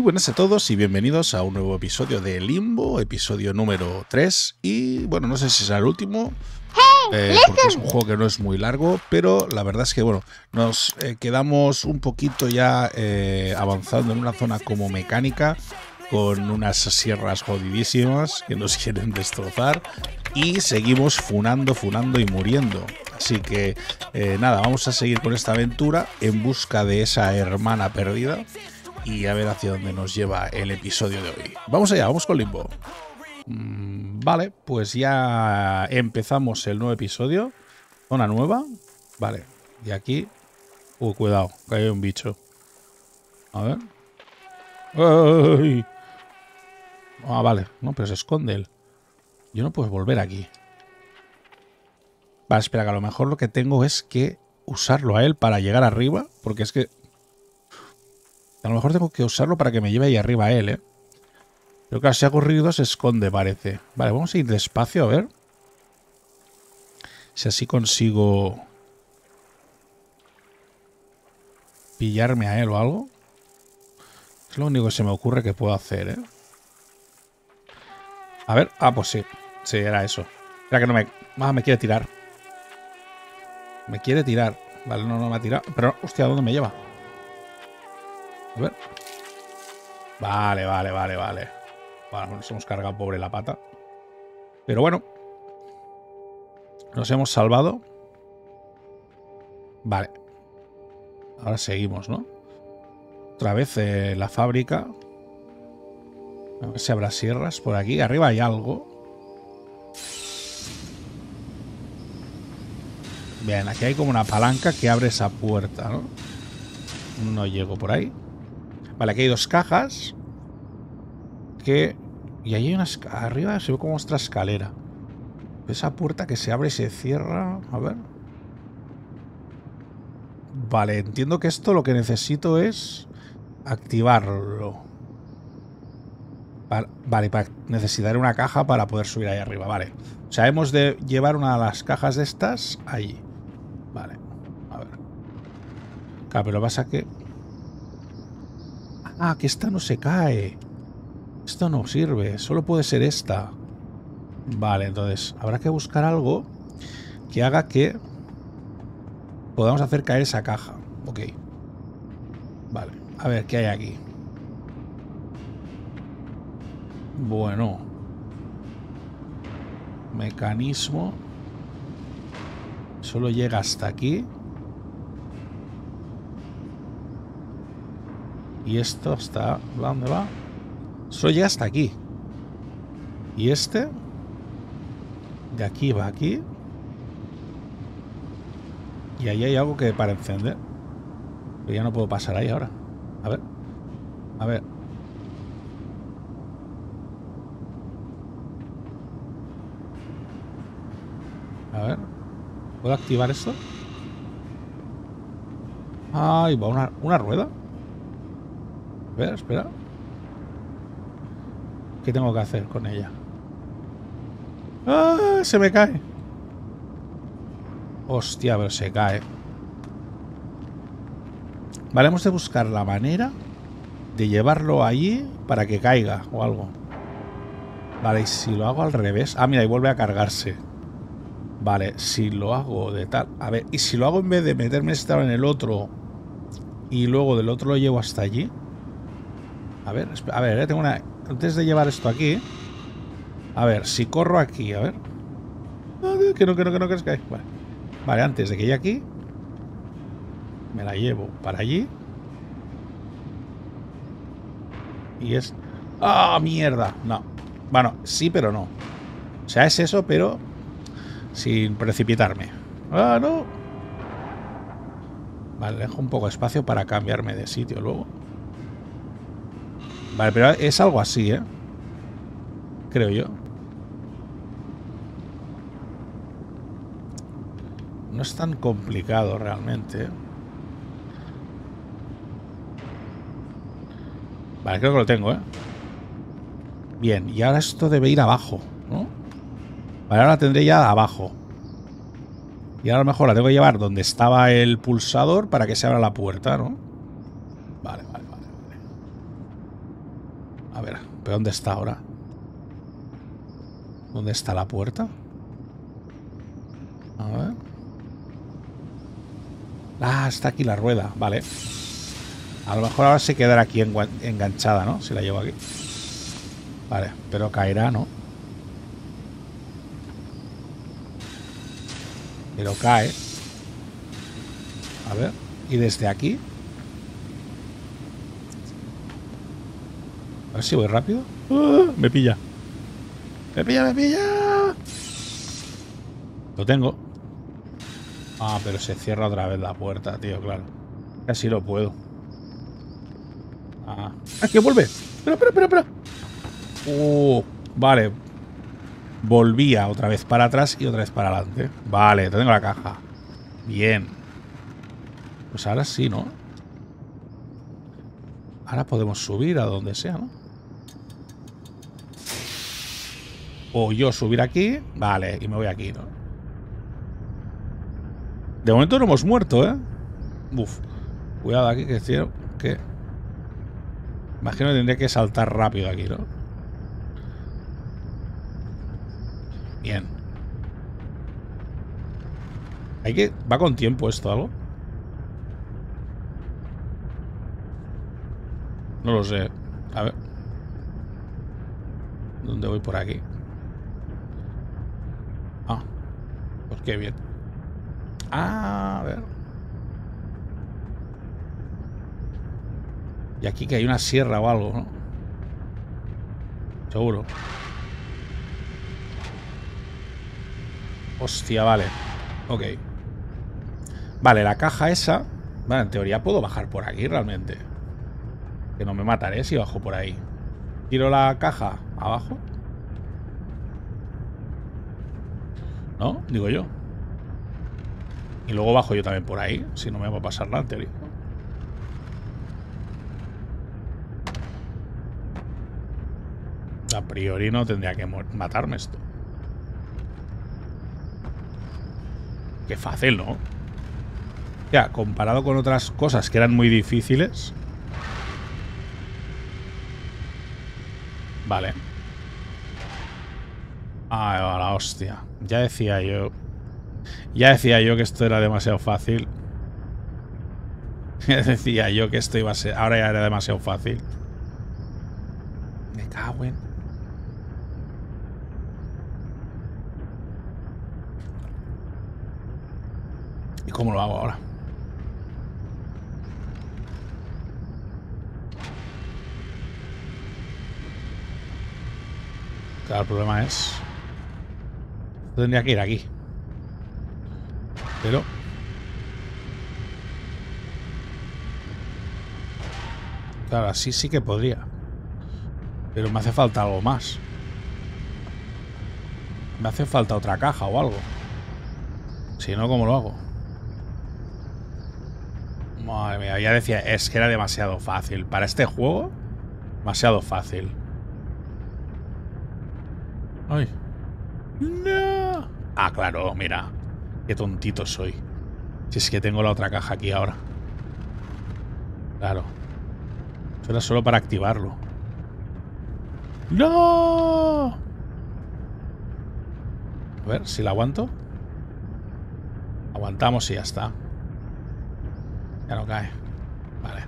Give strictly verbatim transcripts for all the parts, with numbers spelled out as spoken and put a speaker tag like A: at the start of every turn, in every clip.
A: buenas a todos y bienvenidos a un nuevo episodio de Limbo, episodio número tres. Y bueno, no sé si será el último, eh, porque es un juego que no es muy largo, pero la verdad es que bueno, nos eh, quedamos un poquito ya eh, avanzando en una zona como mecánica, con unas sierras jodidísimas que nos quieren destrozar, y seguimos funando, funando y muriendo. Así que eh, nada, vamos a seguir con esta aventura en busca de esa hermana perdida y a ver hacia dónde nos lleva el episodio de hoy. Vamos allá, vamos con Limbo. Mm, vale, pues ya empezamos el nuevo episodio. Zona nueva. Vale, y aquí... Uh, cuidado, que hay un bicho. A ver. ¡Ay! Ah, vale, no, pero se esconde él. Yo no puedo volver aquí. Vale, espera, que a lo mejor lo que tengo es que usarlo a él para llegar arriba, porque es que... A lo mejor tengo que usarlo para que me lleve ahí arriba a él, ¿eh? Pero claro, si hago ruido se esconde, parece. Vale, vamos a ir despacio, a ver. Si así consigo... pillarme a él o algo. Es lo único que se me ocurre que puedo hacer, ¿eh? A ver. Ah, pues sí. Sí, era eso. Era que no me... Ah, me quiere tirar. Me quiere tirar. Vale, no, no me ha tirado. Pero, hostia, ¿a dónde me lleva? A ver. Vale, vale, vale, vale. Bueno, nos hemos cargado pobre la pata. Pero bueno. Nos hemos salvado. Vale. Ahora seguimos, ¿no? Otra vez eh, la fábrica. A ver si habrá sierras por aquí. Arriba hay algo. Bien, aquí hay como una palanca que abre esa puerta, ¿no? No llego por ahí. Vale, aquí hay dos cajas. Que... Y ahí hay una... Arriba se ve como otra escalera. Esa puerta que se abre y se cierra... A ver... Vale, entiendo que esto lo que necesito es... activarlo. Vale, vale, para necesitar una caja para poder subir ahí arriba. Vale. O sea, hemos de llevar una de las cajas de estas allí. Vale. A ver. Claro, pero pasa que... Ah, que esta no se cae. Esto no sirve. Solo puede ser esta. Vale, entonces habrá que buscar algo que haga que podamos hacer caer esa caja. Ok. Vale. A ver, ¿qué hay aquí? Bueno. Mecanismo. Solo llega hasta aquí. Y esto hasta... ¿Dónde va? Solo llega hasta aquí. Y este... De aquí va aquí. Y ahí hay algo que para encender. Pero ya no puedo pasar ahí ahora. A ver. A ver. A ver. ¿Puedo activar esto? Ay, va una, una rueda. A ver, espera. ¿Qué tengo que hacer con ella? ¡Ah! Se me cae. Hostia, pero se cae. Vale, hemos de buscar la manera de llevarlo allí para que caiga o algo. Vale, y si lo hago al revés... Ah, mira, y vuelve a cargarse. Vale, si lo hago de tal... A ver, y si lo hago en vez de meterme esta en el otro y luego del otro lo llevo hasta allí... A ver, a ver, eh, tengo una... Antes de llevar esto aquí... A ver, si corro aquí, a ver... Que no, que no, que no, que es que... Vale. Vale, antes de que llegue aquí... Me la llevo para allí. Y es... ¡Ah, mierda! No. Bueno, sí, pero no. O sea, es eso, pero... sin precipitarme. ¡Ah, no! Vale, dejo un poco de espacio para cambiarme de sitio luego. Vale, pero es algo así, ¿eh? Creo yo. No es tan complicado realmente, ¿eh? Vale, creo que lo tengo, ¿eh? Bien, y ahora esto debe ir abajo, ¿no? Vale, ahora la tendré ya abajo. Y ahora a lo mejor la tengo que llevar donde estaba el pulsador para que se abra la puerta, ¿no? Vale, vale, vale, vale. ¿Pero dónde está ahora? ¿Dónde está la puerta? A ver. Ah, está aquí la rueda. Vale. A lo mejor ahora se quedará aquí enganchada, ¿no? Si la llevo aquí. Vale, pero caerá, ¿no? Pero cae. A ver. ¿Y desde aquí? A ver si voy rápido. ¡Uh! Me pilla. Me pilla, me pilla. Lo tengo. Ah, pero se cierra otra vez la puerta, tío, claro. Casi lo puedo. Ah, ¡ah, que vuelve! Espera, espera, espera, espera. Uh, vale. Volvía otra vez para atrás y otra vez para adelante. Vale, tengo la caja. Bien. Pues ahora sí, ¿no? Ahora podemos subir a donde sea, ¿no? O yo subir aquí. Vale, y me voy aquí, ¿no? De momento no hemos muerto, ¿eh? Uf. Cuidado aquí, que quiero que... Imagino que tendría que saltar rápido aquí, ¿no? Bien. Hay que... ¿Va con tiempo esto algo? No lo sé. A ver. ¿Dónde voy por aquí? Ah. Pues qué bien. Ah, a ver. Y aquí que hay una sierra o algo, ¿no? Seguro. Hostia, vale. Ok. Vale, la caja esa... Vale, en teoría puedo bajar por aquí realmente. Que no me mataré si bajo por ahí. Tiro la caja abajo. ¿No? Digo yo. Y luego bajo yo también por ahí. Si no me va a pasar nada, en teoría. A priori no tendría que matarme esto. Qué fácil, ¿no? Ya, comparado con otras cosas que eran muy difíciles. Vale. Ay, va la hostia. Ya decía yo. Ya decía yo que esto era demasiado fácil. Ya decía yo que esto iba a ser... Ahora ya era demasiado fácil. Me cago en... ¿Y cómo lo hago ahora? Claro, el problema es... Tendría que ir aquí. Pero... Claro, así sí que podría. Pero me hace falta algo más. Me hace falta otra caja o algo. Si no, ¿cómo lo hago? Madre mía, ya decía, es que era demasiado fácil. Para este juego, demasiado fácil. Ay. No. Ah, claro, mira. Qué tontito soy. Si es que tengo la otra caja aquí ahora. Claro. Eso era solo para activarlo. ¡No! A ver, si la aguanto. Aguantamos y ya está. Ya no cae. Vale.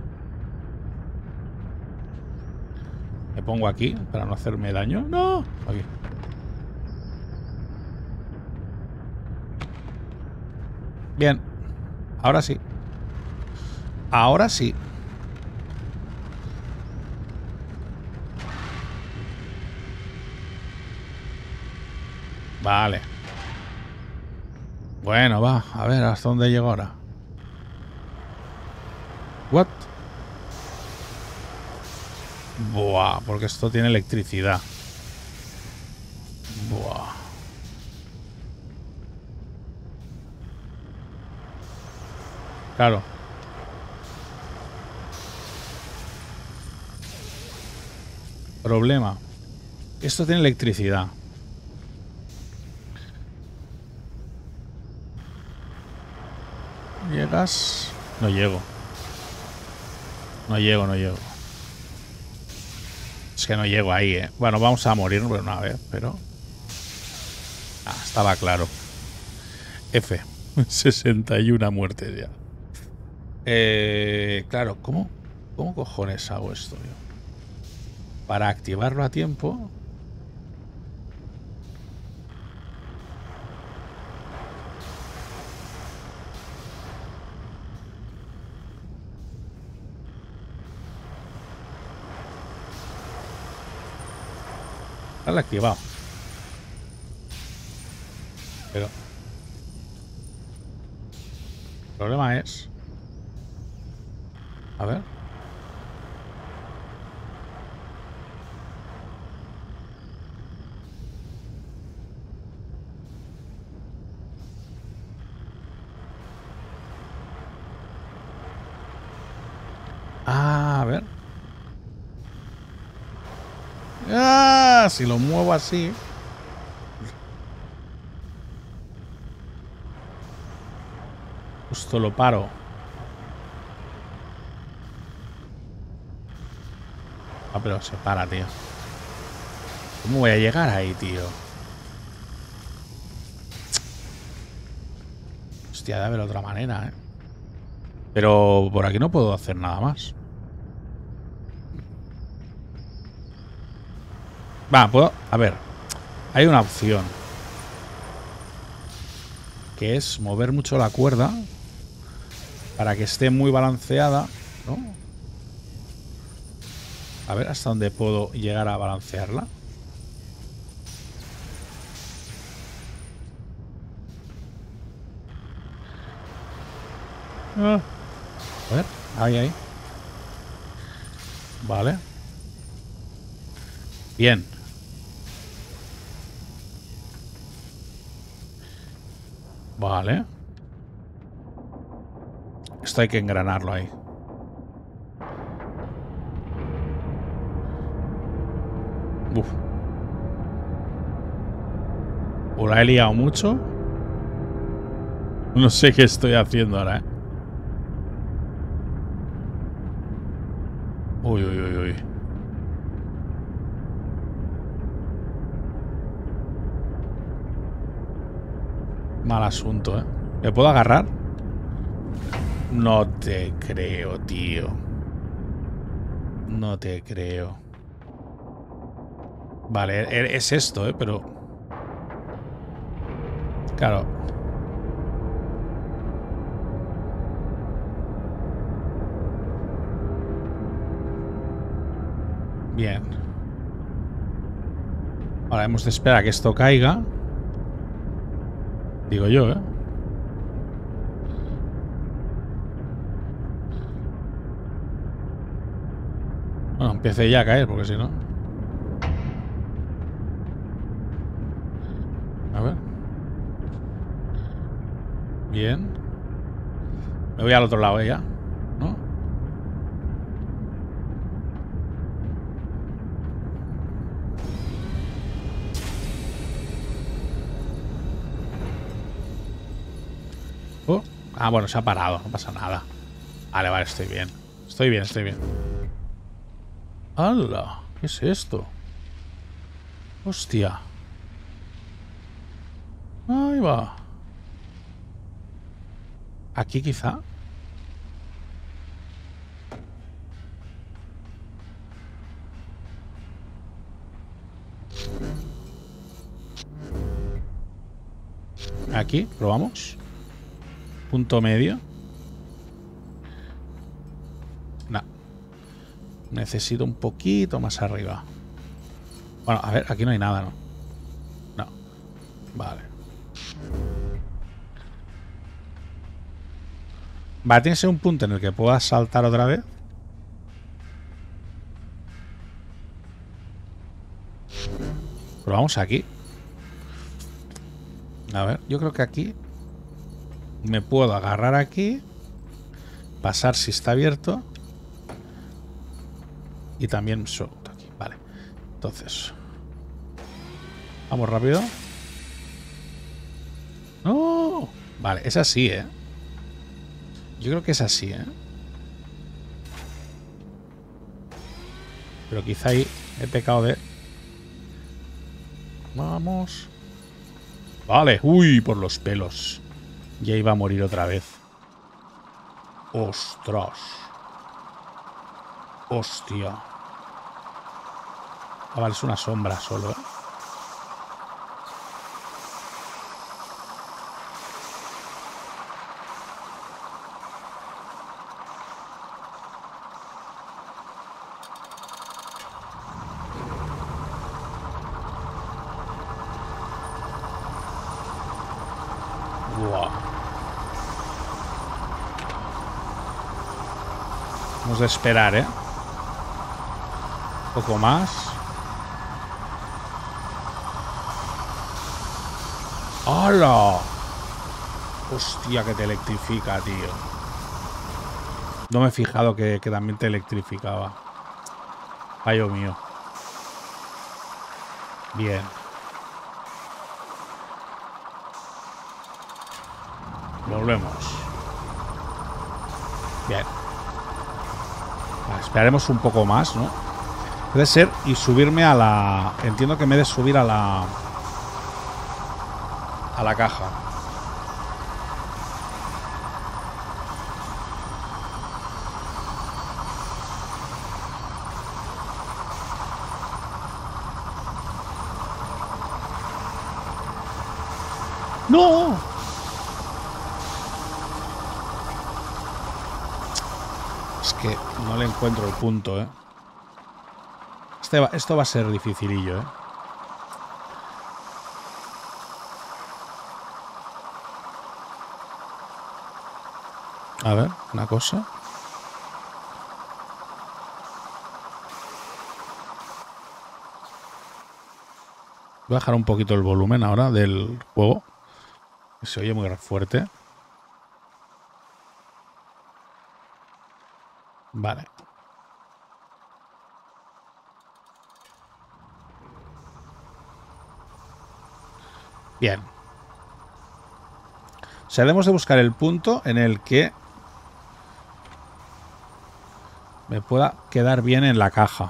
A: Me pongo aquí para no hacerme daño. ¡No! Aquí. Bien. Ahora sí. Ahora sí. Vale. Bueno, va. A ver, ¿hasta dónde llego ahora? What? Buah, porque esto tiene electricidad. Buah. Claro. Problema. Esto tiene electricidad. ¿Llegas? No llego. No llego, no llego. Es es que no llego ahí, ¿eh? Bueno, vamos a morir una vez, pero... Ah, estaba claro. F. sesenta y una muertes ya. Eh, claro, ¿cómo, ¿cómo cojones hago esto yo? Para activarlo a tiempo... Está activado. Pero... El problema es... A ver... Ah, a ver. Ah, si lo muevo así. Justo lo paro. Ah, pero se para, tío. ¿Cómo voy a llegar ahí, tío? Hostia, debe haber otra manera, ¿eh? Pero por aquí no puedo hacer nada más. Va, puedo... A ver. Hay una opción. Que es mover mucho la cuerda. Para que esté muy balanceada, ¿no? A ver hasta dónde puedo llegar a balancearla. Ah. A ver, ahí, ahí. Vale. Bien. Vale. Esto hay que engranarlo ahí. Uf. ¿O la he liado mucho? No sé qué estoy haciendo ahora, ¿eh? Uy, uy, uy, uy. Mal asunto, ¿eh? ¿Me puedo agarrar? No te creo, tío. No te creo. Vale, es esto, ¿eh? Pero... Claro. Bien. Ahora hemos de esperar a que esto caiga. Digo yo, ¿eh? Bueno, empiece ya a caer, porque si no... A ver. Bien. Me voy al otro lado, ¿eh? Ya, ¿no? Oh. Ah, bueno, se ha parado, no pasa nada. Vale, vale, estoy bien. Estoy bien, estoy bien. ¡Hala! ¿Qué es esto? Hostia. Ahí va. Aquí quizá. Aquí, probamos. Punto medio. No. Necesito un poquito más arriba. Bueno, a ver, aquí no hay nada, ¿no? No. Vale. Vale, tiene que ser un punto en el que pueda saltar otra vez. Probamos aquí. A ver, yo creo que aquí me puedo agarrar aquí, pasar si está abierto y también suelto aquí. Vale, entonces vamos rápido. ¡No! Vale, es así, ¿eh? Yo creo que es así, ¿eh? Pero quizá ahí... he pecado de... Vamos. Vale. Uy, por los pelos. Ya iba a morir otra vez. Ostras. Hostia. Ah, vale, es una sombra solo, ¿eh? Buah. Vamos a esperar, ¿eh? Un poco más. ¡Hala! Hostia, que te electrifica, tío. No me he fijado que, que también te electrificaba. Fallo mío. Bien. Volvemos. Bien. Vale, esperaremos un poco más, ¿no? Puede ser y subirme a la... Entiendo que me he de subir a la... A la caja. ¡No! Es que no le encuentro el punto, ¿eh? Este va, esto va a ser dificilillo, ¿eh? A ver, una cosa. Voy a bajar un poquito el volumen ahora del juego. Se oye muy fuerte. Vale. Bien. O sea, debemos de buscar el punto en el que me pueda quedar bien en la caja.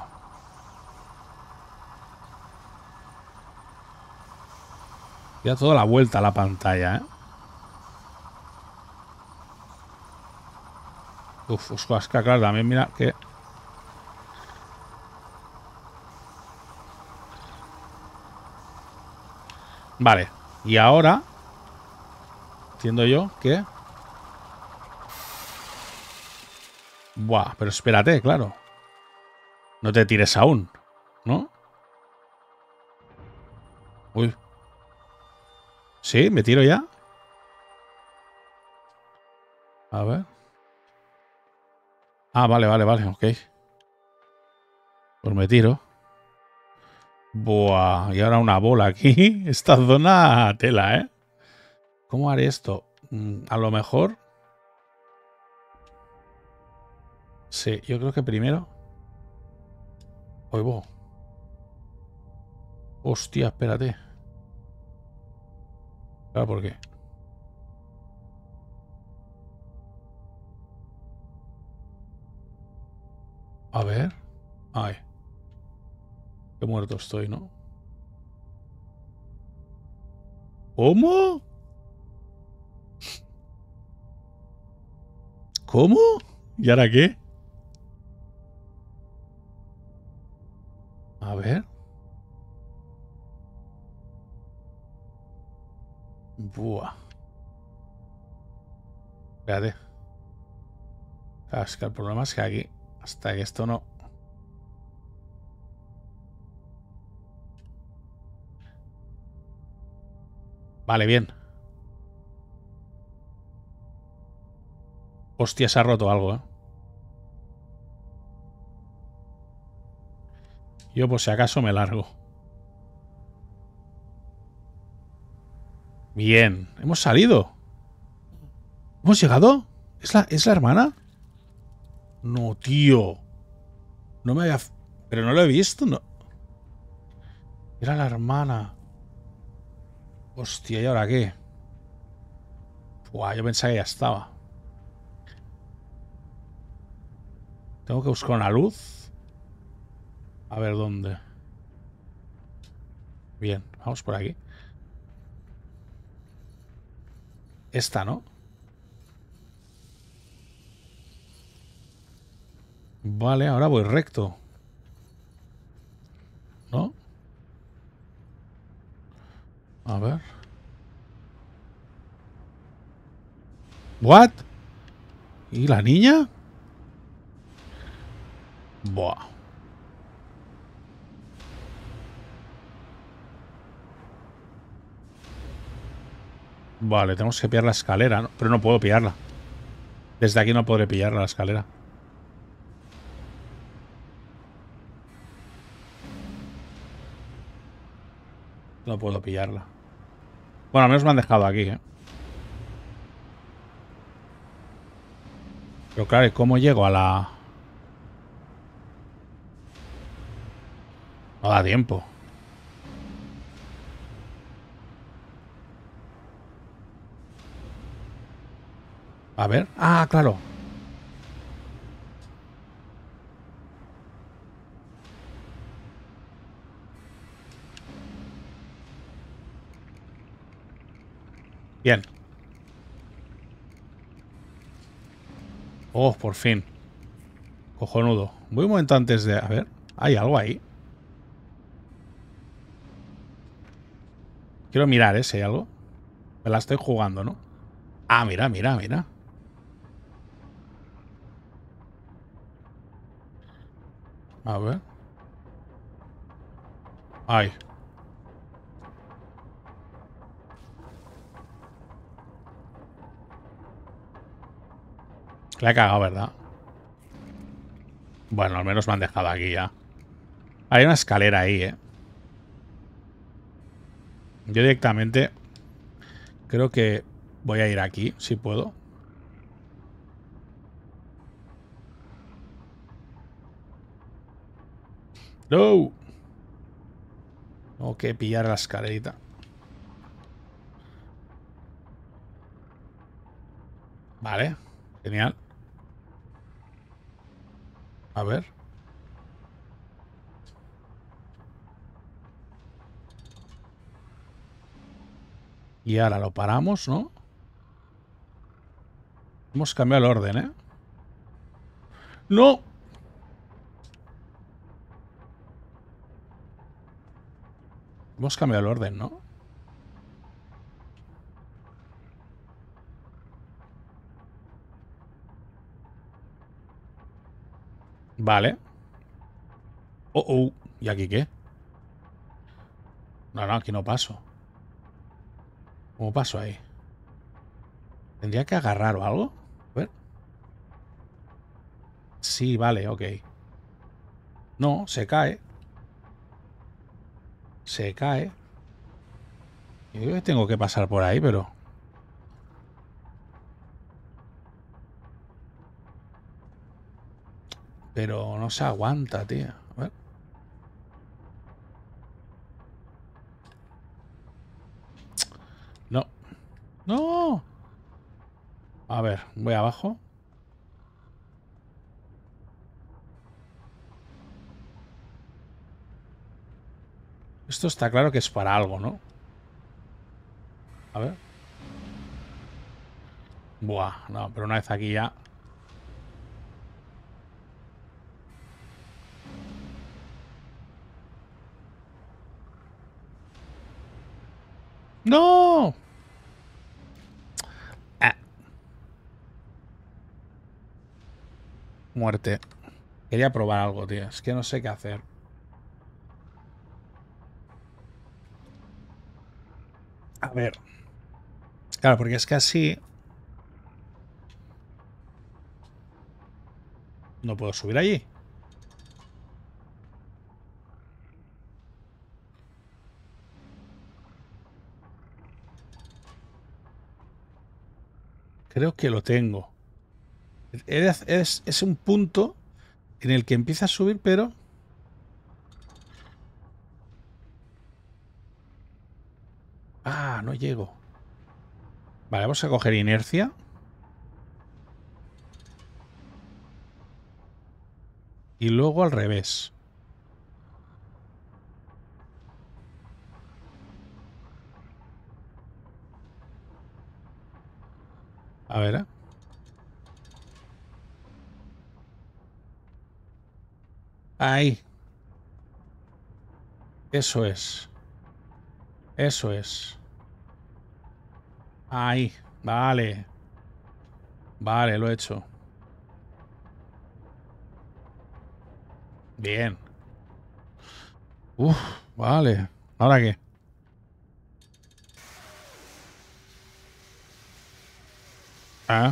A: Ya toda la vuelta a la pantalla, ¿eh? Uf, es que claro, también mira que... Vale. Y ahora... Entiendo yo que... Buah, pero espérate, claro. No te tires aún, ¿no? Uy. ¿Sí? ¿Me tiro ya? A ver. Ah, vale, vale, vale, ok. Pues me tiro. Buah, y ahora una bola aquí. Esta zona tela, ¿eh? ¿Cómo haré esto? Mm, a lo mejor... Sí, yo creo que primero... Oigo. Hostia, espérate. Claro, ¿por qué? A ver. Ay. Qué muerto estoy, ¿no? ¿Cómo? ¿Cómo? ¿Y ahora qué? A ver. Buah. Espérate. Claro, es que el problema es que aquí, hasta que esto no... Vale, bien. Hostia, se ha roto algo, ¿eh? Yo, por si acaso, me largo. Bien. ¿Hemos salido? ¿Hemos llegado? ¿Es la, ¿es la hermana? No, tío. No me había... Pero no lo he visto, no. Era la hermana. Hostia, ¿y ahora qué? Buah, yo pensaba que ya estaba. Tengo que buscar una luz. A ver dónde. Bien, vamos por aquí. Esta, ¿no? Vale, ahora voy recto. ¿No? A ver. ¿What? ¿Y la niña? Buah. Vale, tenemos que pillar la escalera, ¿no? Pero no puedo pillarla. Desde aquí no podré pillar la escalera. No puedo pillarla. Bueno, al menos me han dejado aquí, ¿eh? Pero claro, ¿y cómo llego a la...? No da tiempo. A ver. Ah, claro. Bien. Oh, por fin. Cojonudo. Voy un momento antes de... A ver. ¿Hay algo ahí? Quiero mirar, ¿eh? Si hay algo. Me la estoy jugando, ¿no? Ah, mira, mira, mira. A ver. Ay. La he cagado, ¿verdad? Bueno, al menos me han dejado aquí ya. Hay una escalera ahí, ¿eh? Yo directamente creo que voy a ir aquí, si puedo. ¡No! Tengo que pillar la escalerita. Vale. Genial. A ver. Y ahora lo paramos, ¿no? Hemos cambiado el orden, ¿eh? ¡No! Hemos cambiado el orden, ¿no? Vale. Oh, oh. ¿Y aquí qué? No, no, aquí no paso. ¿Cómo paso ahí? ¿Tendría que agarrar o algo? A ver. Sí, vale, ok. No, se cae. Se cae. Yo creo que tengo que pasar por ahí, pero... Pero no se aguanta, tío. A ver. No. ¡No! A ver, voy abajo. Esto está claro que es para algo, ¿no? A ver. Buah, no, pero una vez aquí ya... ¡No! Ah, muerte. Quería probar algo, tío. Es que no sé qué hacer. A ver. Claro, porque es que así... No puedo subir allí. Creo que lo tengo. Es, es, es un punto en el que empieza a subir, pero... Ah, no llego. Vale, vamos a coger inercia. Y luego al revés. A ver, ¿eh? Ahí. Eso es. Eso es. Ahí. Vale. Vale, lo he hecho. Bien. Uf, vale. ¿Ahora qué? Ah.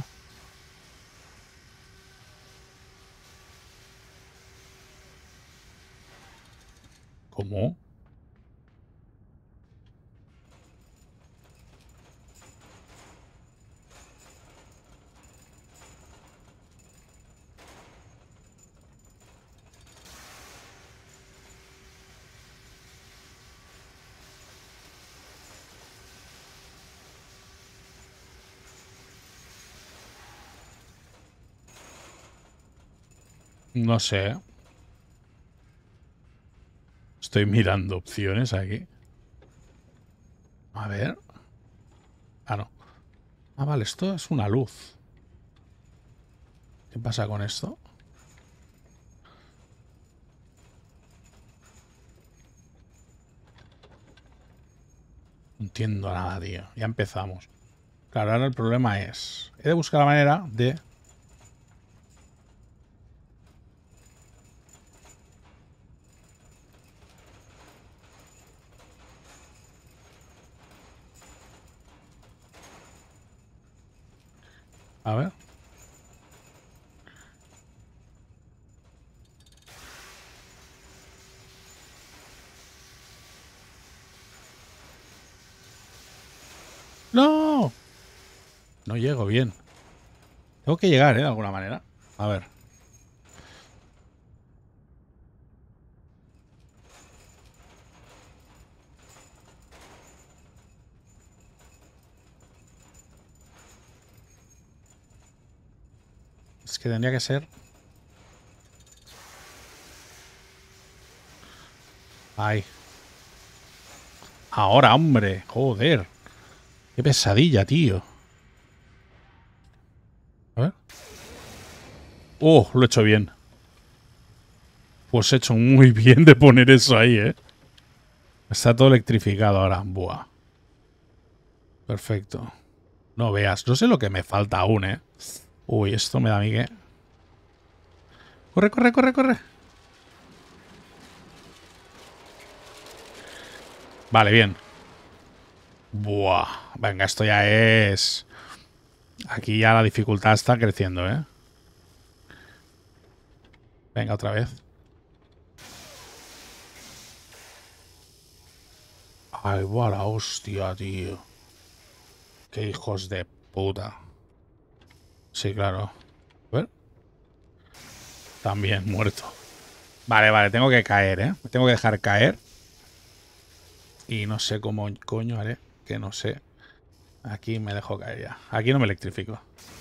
A: ¿Cómo? No sé. Estoy mirando opciones aquí. A ver. Ah, no. Ah, vale, esto es una luz. ¿Qué pasa con esto? No entiendo nada, tío. Ya empezamos. Claro, ahora el problema es... He de buscar la manera de... A ver. ¡No! No llego bien. Tengo que llegar, ¿eh? De alguna manera. A ver. Es que tendría que ser... Ahí. Ahora, hombre. Joder. Qué pesadilla, tío. A ver. Oh, lo he hecho bien. Pues he hecho muy bien de poner eso ahí, ¿eh? Está todo electrificado ahora. Buah. Perfecto. No veas. No sé lo que me falta aún, ¿eh? Uy, esto me da a mí que... Corre, corre, corre, corre. Vale, bien. Buah. Venga, esto ya es... Aquí ya la dificultad está creciendo, ¿eh? Venga, otra vez. Ay, buah, la hostia, tío. Qué hijos de puta. Sí, claro. A ver. También muerto. Vale, vale, tengo que caer, ¿eh? Me tengo que dejar caer. Y no sé cómo coño haré. Que no sé. Aquí me dejo caer ya. Aquí no me electrifico.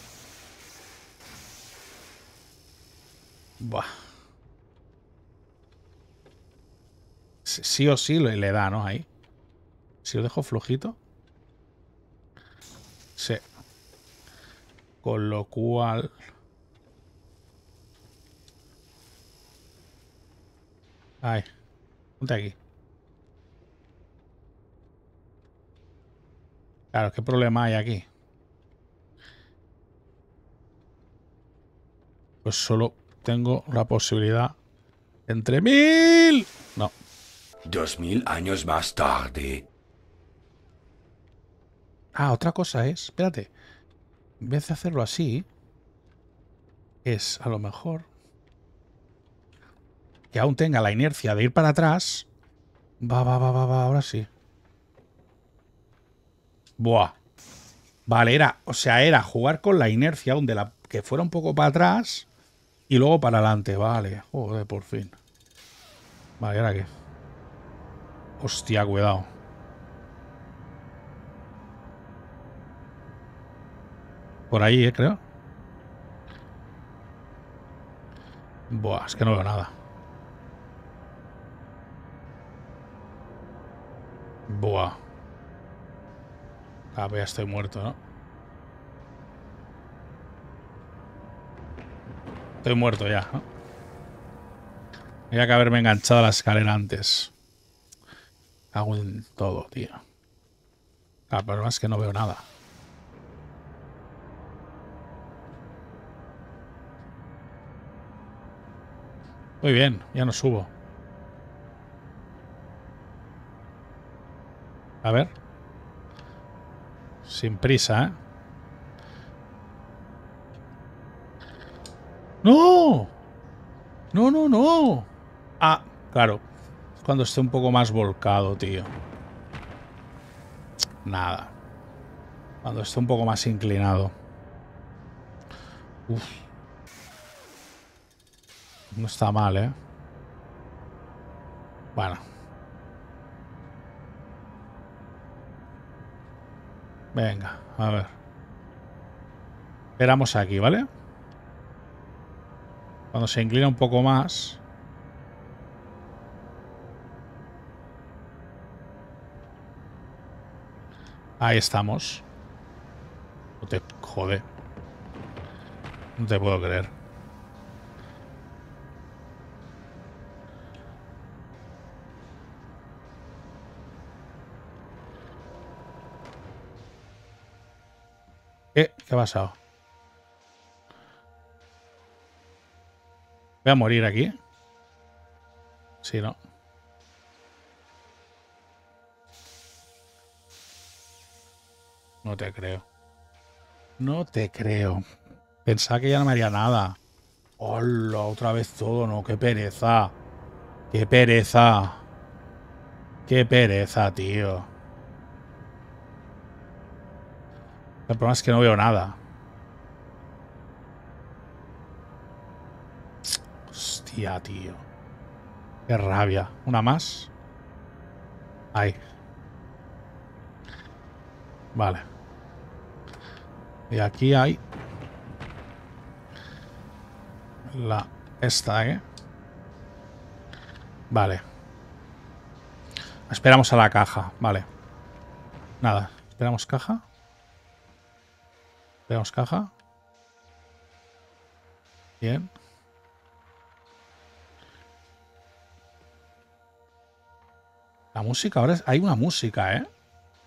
A: Buah. Sí o sí le da, ¿no? Ahí. Si lo dejo flojito. Sí. Con lo cual... Ay. Ponte aquí. Claro, ¿qué problema hay aquí? Pues solo tengo la posibilidad... ¡Entre mil! No.
B: Dos mil años más tarde.
A: Ah, otra cosa es... Espérate. En vez de hacerlo así... Es, a lo mejor... Que aún tenga la inercia de ir para atrás... Va, va, va, va, va. Ahora sí. Buah. Vale, era... O sea, era jugar con la inercia aún de la... Que fuera un poco para atrás... Y luego para adelante. Vale. Joder, por fin. Vale, ¿ahora qué? Hostia, cuidado. Por ahí, eh, creo. Buah, es que no veo nada. Buah. Ah, pues ya estoy muerto, ¿no? Estoy muerto ya, ¿no? Tenía que haberme enganchado a la escalera antes. Hago en todo, tío. Ah, pero es que no veo nada. Muy bien, ya no subo. A ver. Sin prisa, ¿eh? ¡No! ¡No, no, no! Ah, claro. Cuando esté un poco más volcado, tío. Nada. Cuando esté un poco más inclinado. Uf. No está mal, ¿eh? Bueno. Venga, a ver. Esperamos aquí, ¿vale? Cuando se inclina un poco más... Ahí estamos. No te jode. No te puedo creer. ¿Qué? ¿Qué ha pasado? ¿Voy a morir aquí? Sí, ¿no? No te creo. No te creo. Pensaba que ya no me haría nada. Hola, otra vez todo, ¿no? Qué pereza. Qué pereza. Qué pereza, tío. El problema es que no veo nada. Hostia, tío. Qué rabia. ¿Una más? Ahí. Vale. Y aquí hay... La... Esta, ¿eh? Vale. Esperamos a la caja. Vale. Nada. Esperamos caja. Esperamos caja. Bien. La música ahora es... Hay una música, ¿eh?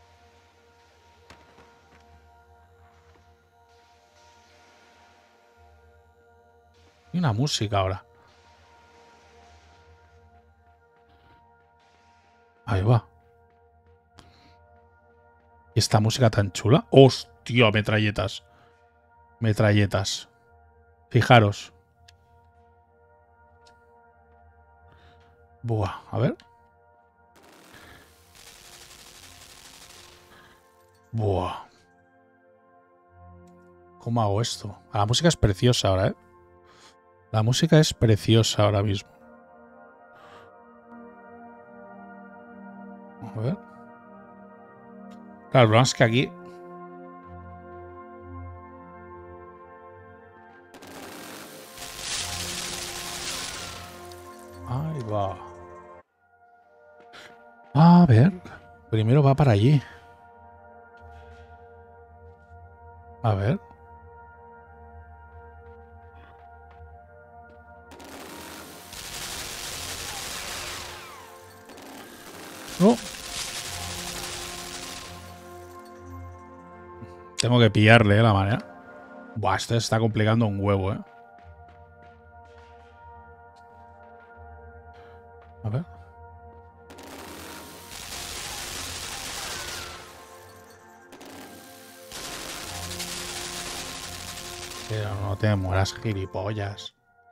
A: Hay una música ahora. Ahí va. ¿Y esta música tan chula? ¡Hostia! Metralletas. Metralletas. Fijaros. Buah, a ver. Buah. ¿Cómo hago esto? La música es preciosa ahora, ¿eh? La música es preciosa ahora mismo. A ver. Claro, el problema es que aquí... Ahí va. A ver. Primero va para allí. A ver. No. Tengo que pillarle, ¿eh? La manera. Buah, esto se está complicando un huevo, ¿eh? A ver. Pero no te mueras, gilipollas.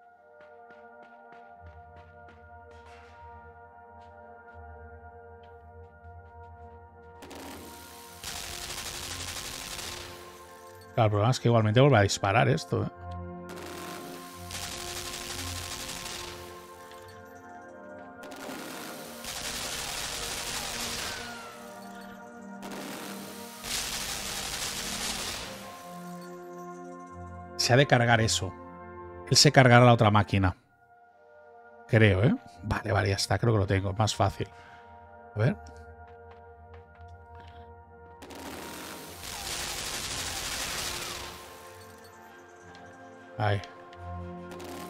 A: Claro, el problema es que igualmente vuelve a disparar esto, ¿eh? Se ha de cargar eso. Él se cargará la otra máquina. Creo, ¿eh? Vale, vale, ya está. Creo que lo tengo. Más fácil. A ver. Ahí.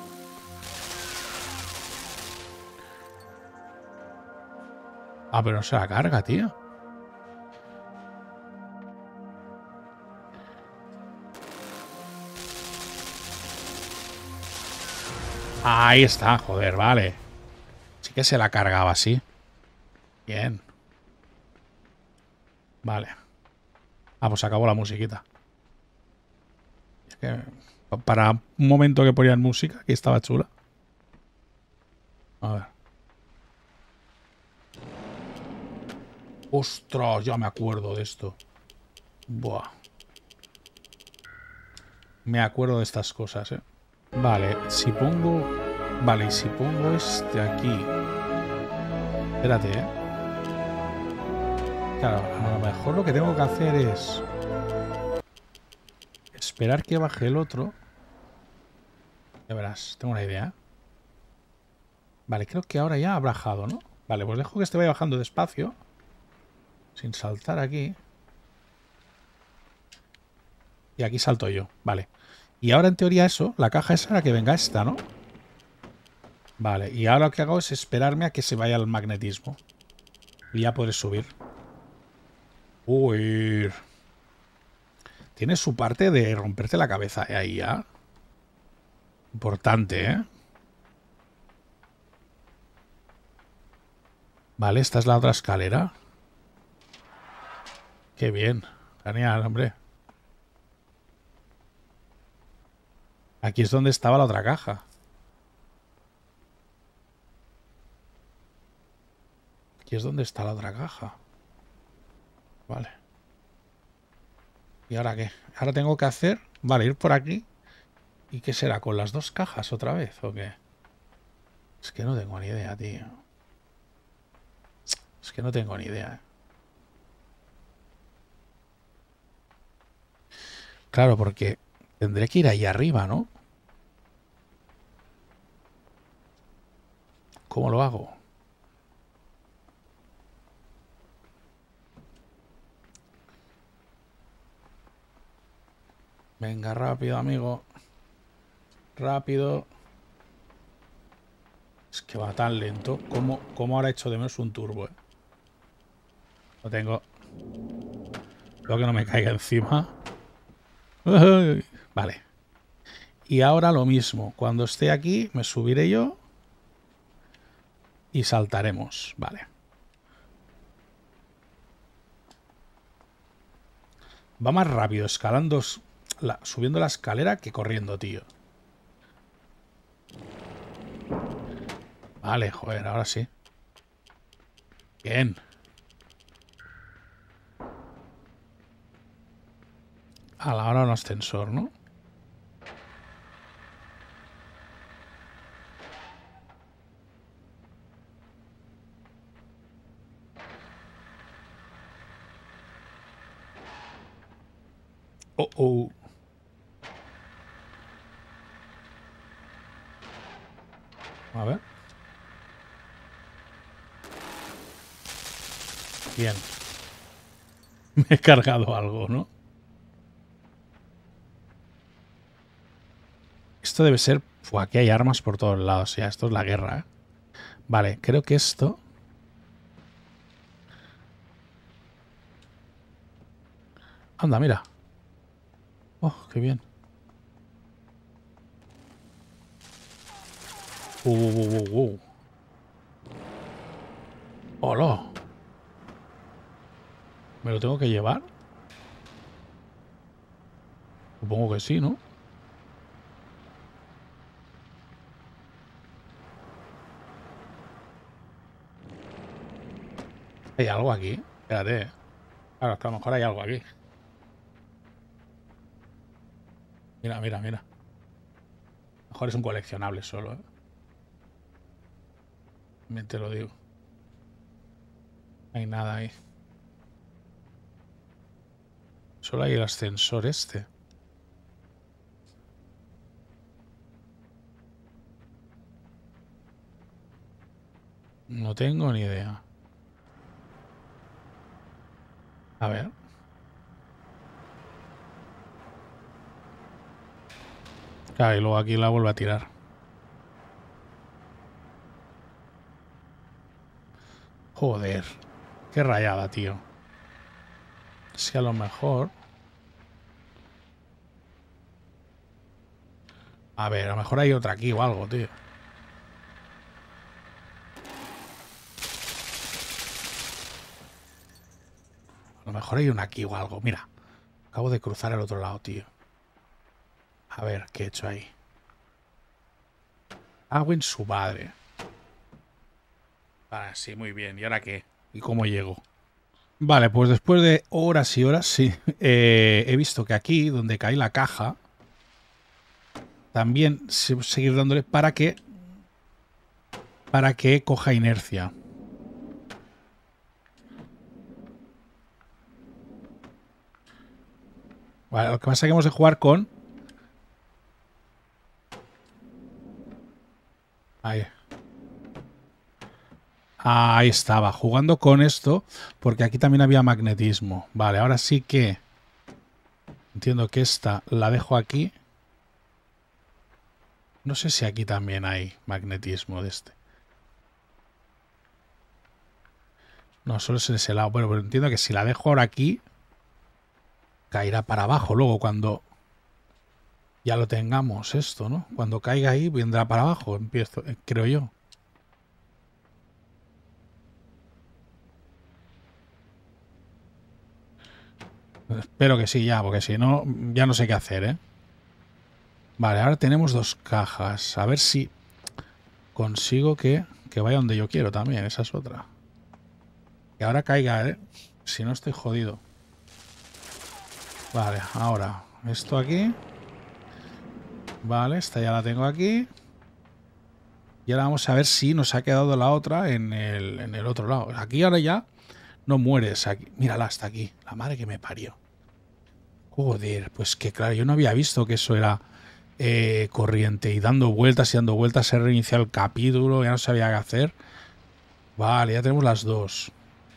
A: Ah, pero no se la carga, tío. Ahí está, joder, vale. Sí que se la cargaba así. Bien. Vale. Ah, pues acabó la musiquita. Es que para un momento que ponían música, que estaba chula. A ver. Ostras, ya me acuerdo de esto. Buah. Me acuerdo de estas cosas, eh. Vale, si pongo... Vale, y si pongo este aquí... Espérate, eh. Claro, a lo mejor lo que tengo que hacer es... Esperar que baje el otro. Ya verás, tengo una idea. Vale, creo que ahora ya ha bajado, ¿no? Vale, pues dejo que este vaya bajando despacio. Sin saltar aquí. Y aquí salto yo, vale. Y ahora en teoría eso, la caja esa era que venga esta, ¿no? Vale, y ahora lo que hago es esperarme a que se vaya el magnetismo. Y ya podré subir. Uy. Tiene su parte de romperte la cabeza, ¿eh? Ahí ya. Importante, ¿eh? Vale, esta es la otra escalera. Qué bien. Genial, hombre. Aquí es donde estaba la otra caja. Aquí es donde está la otra caja. Vale. ¿Y ahora qué? Ahora tengo que hacer... Vale, ir por aquí. ¿Y qué será? ¿Con las dos cajas otra vez o qué? Es que no tengo ni idea, tío. Es que no tengo ni idea. Claro, porque tendré que ir ahí arriba, ¿no? ¿Cómo lo hago? Venga, rápido, amigo. Rápido. Es que va tan lento. ¿Cómo, cómo ahora he hecho de menos un turbo, eh? Lo tengo. Espero que no me caiga encima. Vale. Y ahora lo mismo. Cuando esté aquí, me subiré yo. Y saltaremos. Vale. Va más rápido escalando, la, subiendo la escalera que corriendo, tío. Vale, joder, ahora sí. Bien. A la hora un ascensor, ¿no? Oh, oh. A ver. Bien. Me he cargado algo, ¿no? Esto debe ser... Uf, aquí hay armas por todos lados. Ya, esto es la guerra, ¿eh? Vale, creo que esto... Anda, mira. Oh, qué bien. Uh, uh, uh, uh. ¡Hola! ¿Me lo tengo que llevar? Supongo que sí, ¿no? ¿Hay algo aquí? Espérate, ¿eh? Claro, es que a lo mejor hay algo aquí. Mira, mira, mira. A lo mejor es un coleccionable solo, ¿eh? Bien te lo digo. No hay nada ahí. Solo hay el ascensor este. No tengo ni idea. A ver. Claro, y luego aquí la vuelvo a tirar. Joder. Qué rayada, tío. Es que a lo mejor... A ver, a lo mejor hay otra aquí o algo, tío. A lo mejor hay una aquí o algo. Mira, acabo de cruzar al otro lado, tío. A ver, ¿qué he hecho ahí? Hago en su madre. Vale, sí, muy bien. ¿Y ahora qué? ¿Y cómo llego? Vale, pues después de horas y horas, sí. Eh, he visto que aquí, donde cae la caja, también se- seguir dándole para que... Para que coja inercia. Vale, lo que pasa es que hemos de jugar con... Ahí. Ahí estaba, jugando con esto, porque aquí también había magnetismo. Vale, ahora sí que... Entiendo que esta la dejo aquí. No sé si aquí también hay magnetismo de este. No, solo es en ese lado. Bueno, pero entiendo que si la dejo ahora aquí, caerá para abajo luego cuando ya lo tengamos esto, ¿no? Cuando caiga ahí, vendrá para abajo, empiezo, creo yo. Espero que sí, ya, porque si no, ya no sé qué hacer, ¿eh? Vale, ahora tenemos dos cajas. A ver si consigo que, que vaya donde yo quiero también. Esa es otra. Que ahora caiga, ¿eh? Si no, estoy jodido. Vale, ahora esto aquí. Vale, esta ya la tengo aquí. Y ahora vamos a ver si nos ha quedado la otra en el, en el otro lado. Aquí ahora ya no mueres. Aquí. Mírala, hasta aquí. La madre que me parió. Joder, pues que claro, yo no había visto que eso era eh, corriente. Y dando vueltas y dando vueltas se reinicia el capítulo. Ya no sabía qué hacer. Vale, ya tenemos las dos.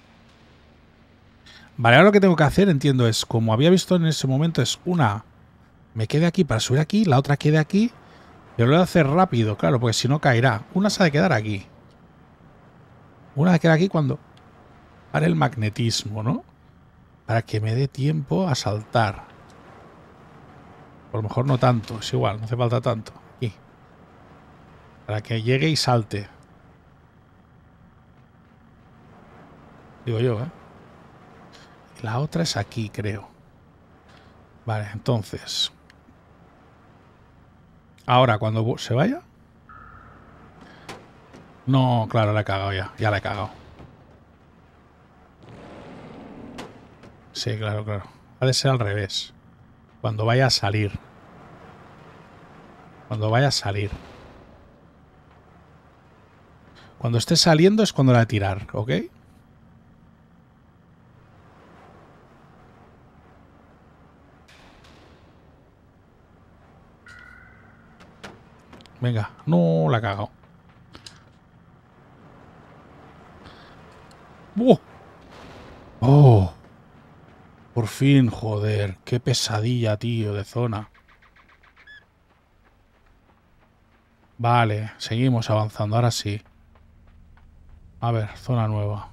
A: Vale, ahora lo que tengo que hacer, entiendo, es como había visto en ese momento, es una me quede aquí para subir aquí, la otra quede aquí. Pero lo voy a hacer rápido, claro, porque si no caerá. Una se ha de quedar aquí. Una se queda aquí cuando pare el magnetismo, ¿no? Para que me dé tiempo a saltar. A lo mejor no tanto, es igual, no hace falta tanto. Aquí. Para que llegue y salte. Digo yo, ¿eh? Y la otra es aquí, creo. Vale, entonces. Ahora, cuando se vaya. No, claro, la he cagado ya. Ya la he cagado. Sí, claro, claro. Ha de ser al revés. Cuando vaya a salir. Cuando vaya a salir. Cuando esté saliendo es cuando la de tirar, ¿ok? Venga, no la he cagado. ¡Oh! ¡Oh! Por fin, joder. Qué pesadilla, tío, de zona. Vale, seguimos avanzando. Ahora sí. A ver, zona nueva.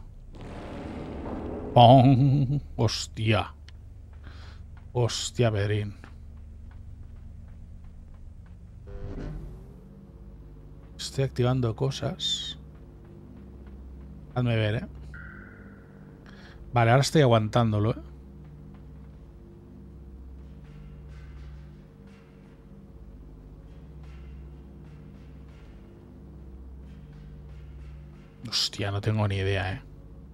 A: ¡Pum! ¡Hostia! ¡Hostia, Pedrín! Estoy activando cosas. Hazme ver, ¿eh? Vale, ahora estoy aguantándolo, ¿eh? Hostia, no tengo ni idea, ¿eh?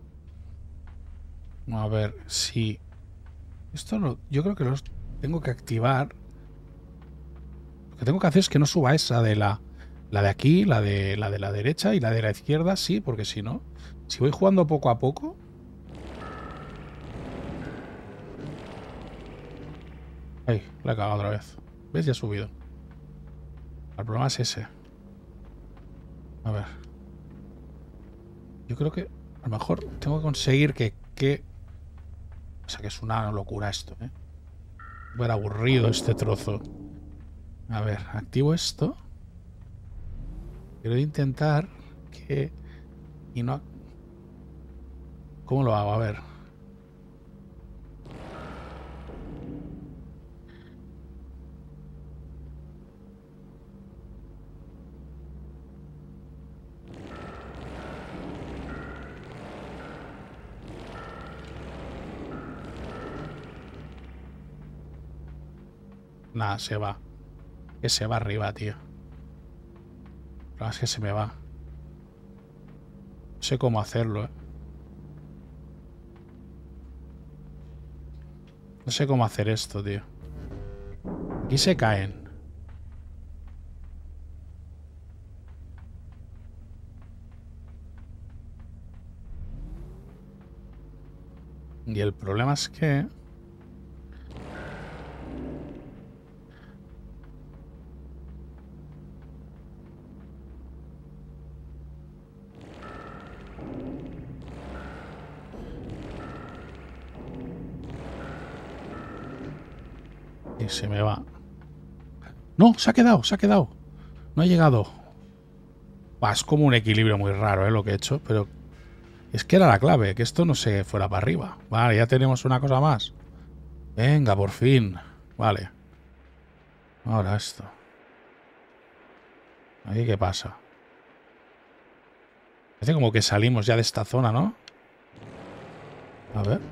A: A ver si... Esto no... Yo creo que los tengo que activar. Lo que tengo que hacer es que no suba esa de la... La de aquí, la de la de la derecha y la de la izquierda, sí, porque si no... Si voy jugando poco a poco... Ay, la he cagado otra vez. ¿Ves? Ya ha subido. El problema es ese. A ver. Yo creo que a lo mejor tengo que conseguir que... que... O sea, que es una locura esto, ¿eh? Súper aburrido este trozo. A ver, activo esto. Quiero intentar que... Y no... ¿Cómo lo hago? A ver. Nada, se va. Que se va arriba, tío. Pero es que se me va. No sé cómo hacerlo, ¿eh? No sé cómo hacer esto, tío. Aquí se caen. Y el problema es que... Y se me va. No, se ha quedado, se ha quedado. No ha llegado. Bah, es como un equilibrio muy raro, ¿eh? Lo que he hecho, pero... Es que era la clave, que esto no se fuera para arriba. Vale, ya tenemos una cosa más. Venga, por fin. Vale. Ahora esto. ¿Aquí qué pasa? Parece como que salimos ya de esta zona, ¿no? A ver.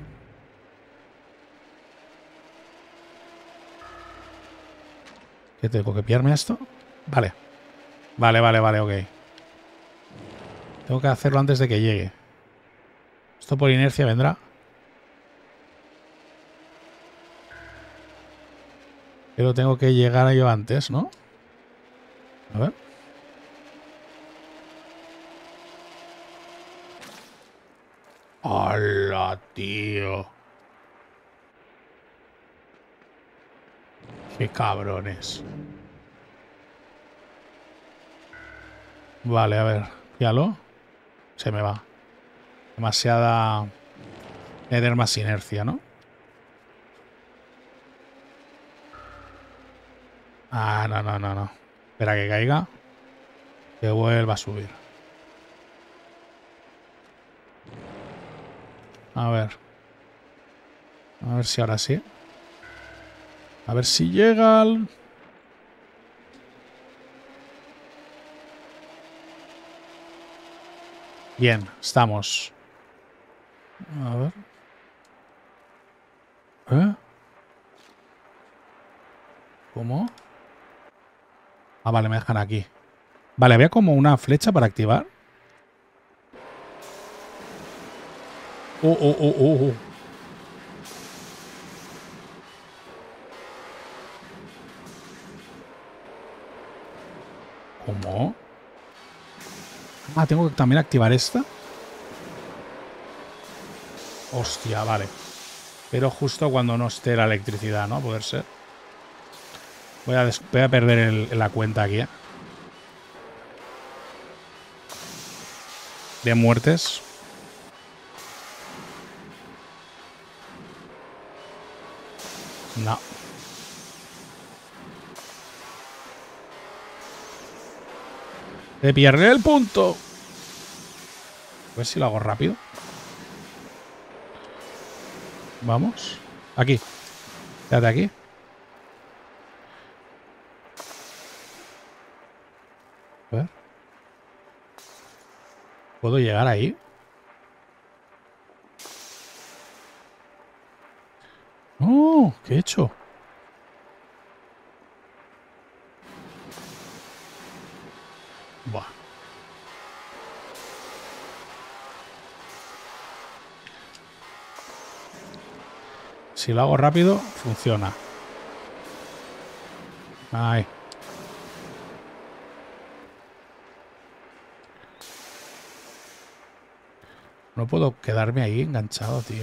A: ¿Qué tengo que pillarme esto? Vale. Vale, vale, vale, ok. Tengo que hacerlo antes de que llegue. Esto por inercia vendrá. Pero tengo que llegar yo antes, ¿no? A ver. ¡Hala, tío! ¡Qué cabrones! Vale, a ver. Fíjalo. Se me va. Demasiada... Tener más inercia, ¿no? Ah, no, no, no, no. Espera que caiga. Que vuelva a subir. A ver. A ver si ahora sí. A ver si llega al... Bien, estamos. A ver. ¿Eh? ¿Cómo? Ah, vale, me dejan aquí. Vale, había como una flecha para activar. Oh, oh, oh, oh, oh. ¿Cómo? Ah, tengo que también activar esta. Hostia, vale. Pero justo cuando no esté la electricidad, ¿no? A poder ser. Voy a, voy a perder el, la cuenta aquí, ¿eh? De muertes. No. De pierde el punto. A ver si lo hago rápido. Vamos. Aquí. Quédate aquí. A ver. ¿Puedo llegar ahí? ¡Oh! ¿Qué he hecho? Buah. Si lo hago rápido, funciona. Ahí. No puedo quedarme ahí enganchado, tío.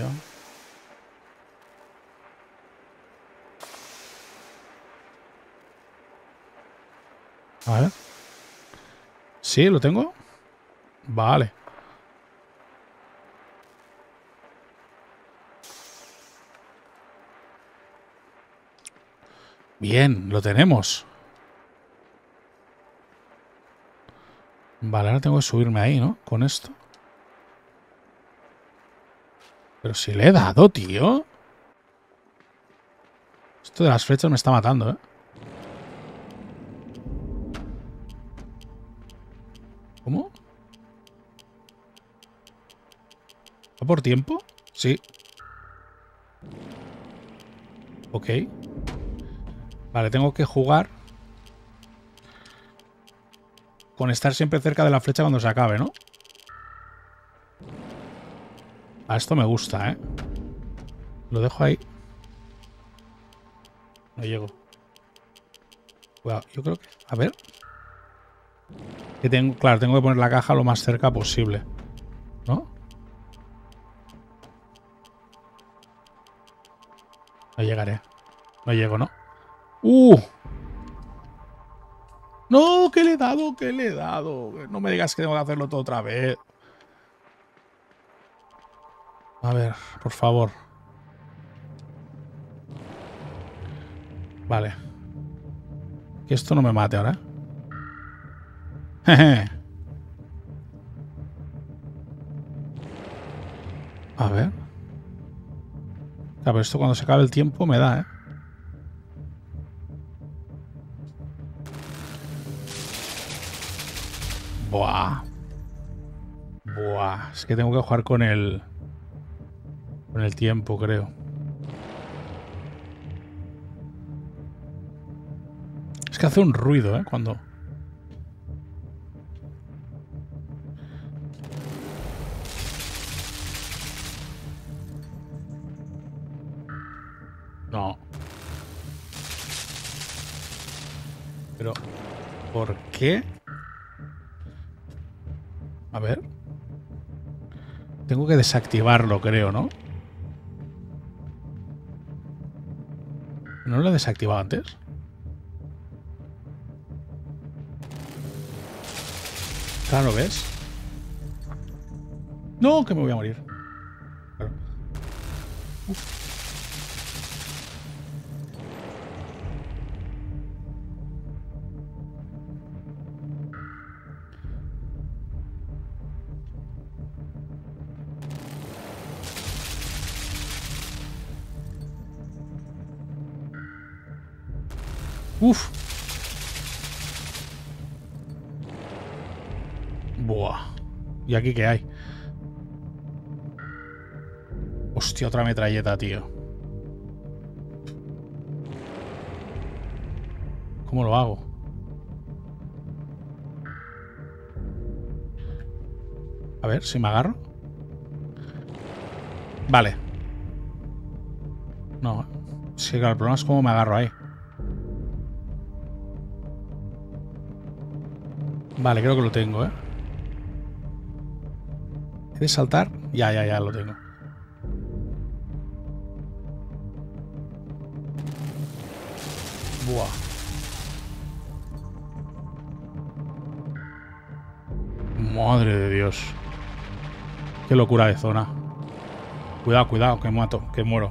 A: A ver. ¿Sí? ¿Lo tengo? Vale. Bien, lo tenemos. Vale, ahora tengo que subirme ahí, ¿no? Con esto. Pero si le he dado, tío. Esto de las flechas me está matando, ¿eh? ¿Cómo? ¿Va por tiempo? Sí. Ok. Vale, tengo que jugar con estar siempre cerca de la flecha cuando se acabe, ¿no? A esto me gusta, ¿eh? Lo dejo ahí. No llego. Cuidado, yo creo que... A ver. Que tengo... Claro, tengo que poner la caja lo más cerca posible, ¿no? No llegaré. No llego, ¿no? ¡Uh! ¡No! ¿Qué le he dado? ¿Qué le he dado? No me digas que tengo que hacerlo todo otra vez. A ver, por favor. Vale. Que esto no me mate ahora. Jeje. A ver. Claro, pero esto cuando se acabe el tiempo me da, ¿eh? Buah. Buah. Es que tengo que jugar con el... Con el tiempo, creo. Es que hace un ruido, ¿eh? Cuando... No. Pero... ¿Por qué? A ver. Tengo que desactivarlo, creo, ¿no? ¿No lo he desactivado antes? Claro, ¿ves? No, que me voy a morir. Claro. Uf. Uf. Buah. ¿Y aquí qué hay? Hostia, otra metralleta, tío. ¿Cómo lo hago? A ver, si me agarro. Vale. No. Sí, claro, el problema es cómo me agarro ahí. Vale, creo que lo tengo, ¿eh? ¿He de saltar? Ya, ya, ya lo tengo. Buah. Madre de Dios. Qué locura de zona. Cuidado, cuidado, que mato, que muero.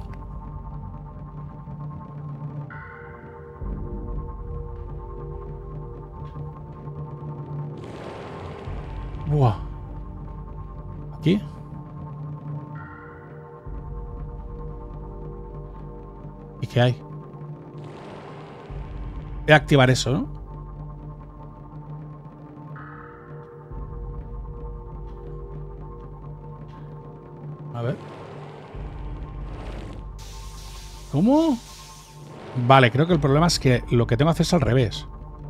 A: Buah. ¿Aquí? ¿Y qué hay? Voy a activar eso, ¿no? A ver. ¿Cómo? Vale, creo que el problema es que lo que tengo que hacer es al revés.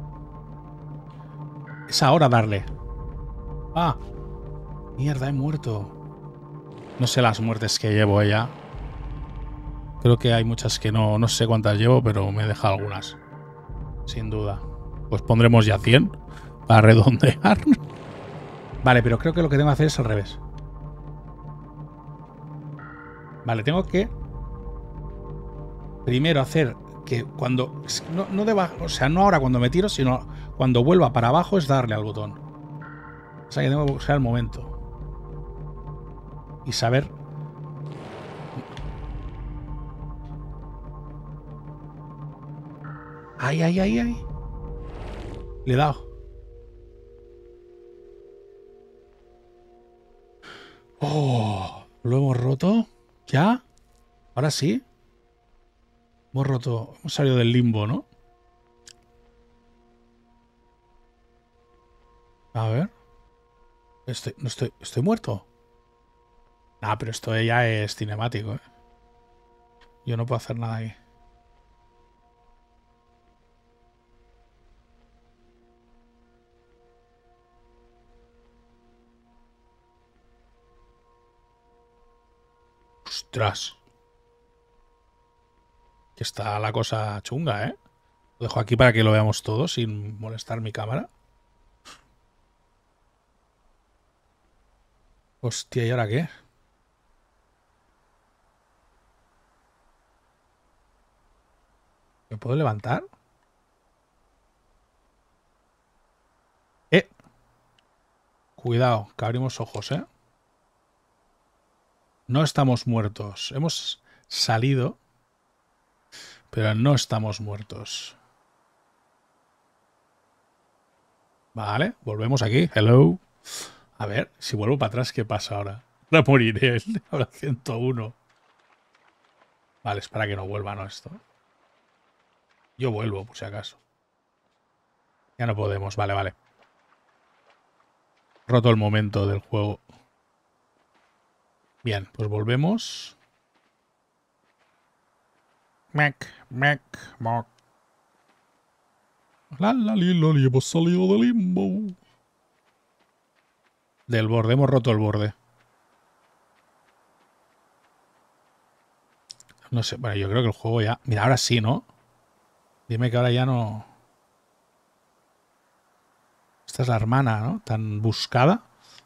A: Es ahora darle. Ah. Mierda, he muerto. No sé las muertes que llevo ya. Creo que hay muchas que no, no sé cuántas llevo, pero me deja algunas. Sin duda. Pues pondremos ya cien para redondear. Vale, pero creo que lo que tengo que hacer es al revés. Vale, tengo que primero hacer que cuando... No, no de, o sea, no ahora cuando me tiro, sino cuando vuelva para abajo es darle al botón. O sea que tengo que buscar el momento. Y saber... ¡Ay, ay, ay, ay! Le he dado. ¡Oh! ¿Lo hemos roto? ¿Ya? Ahora sí. Hemos roto. Hemos salido del limbo, ¿no? A ver. Estoy, no estoy, estoy muerto. Ah, pero esto ya es cinemático, ¿eh? Yo no puedo hacer nada aquí. Ostras. Que está la cosa chunga, ¿eh? Lo dejo aquí para que lo veamos todos sin molestar mi cámara. Hostia, ¿y ahora qué? ¿Me puedo levantar? Eh. Cuidado, que abrimos ojos, ¿eh? No estamos muertos. Hemos salido, pero no estamos muertos. Vale, volvemos aquí. Hello. A ver, si vuelvo para atrás, ¿qué pasa ahora? Ahora moriré. Ahora ciento uno. Vale, es para que no vuelva, ¿no? Esto. Yo vuelvo, por si acaso. Ya no podemos. Vale, vale. Roto el momento del juego. Bien, pues volvemos. Mac, Mac, Mac. La, la, li, la, li, hemos salido del limbo. Del borde, hemos roto el borde. No sé, bueno, yo creo que el juego ya... Mira, ahora sí, ¿no? Dime que ahora ya no... Esta es la hermana, ¿no? Tan buscada.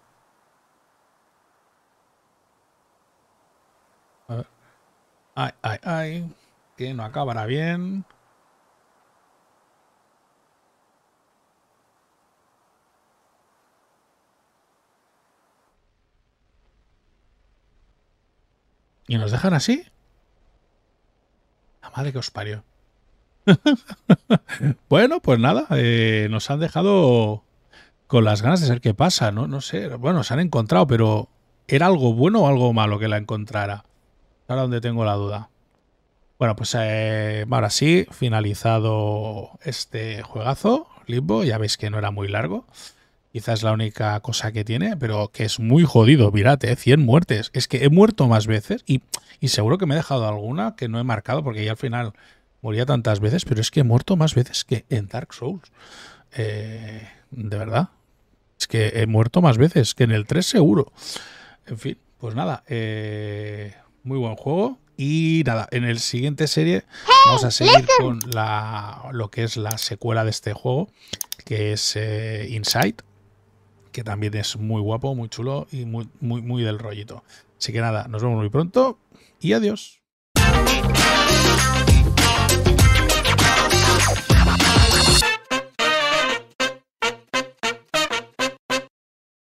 A: A ver. Ay, ay, ay. Que no acabará bien. ¿Y nos dejan así? La madre que os parió. Bueno, pues nada, eh, nos han dejado con las ganas de saber qué pasa, ¿no? No sé, bueno, se han encontrado, pero ¿era algo bueno o algo malo que la encontrara? Ahora donde tengo la duda. Bueno, pues eh, ahora sí, finalizado este juegazo, Limbo, ya veis que no era muy largo. Quizás es la única cosa que tiene, pero que es muy jodido. Mirad, eh, cien muertes. Es que he muerto más veces y, y seguro que me he dejado alguna que no he marcado porque ya al final moría tantas veces, pero es que he muerto más veces que en Dark Souls. Eh, de verdad. Es que he muerto más veces que en el tres seguro. En fin, pues nada. Eh, muy buen juego. Y nada, en el siguiente serie vamos a seguir con la, lo que es la secuela de este juego, que es eh, Inside, que también es muy guapo, muy chulo y muy, muy, muy del rollito. Así que nada, nos vemos muy pronto y adiós.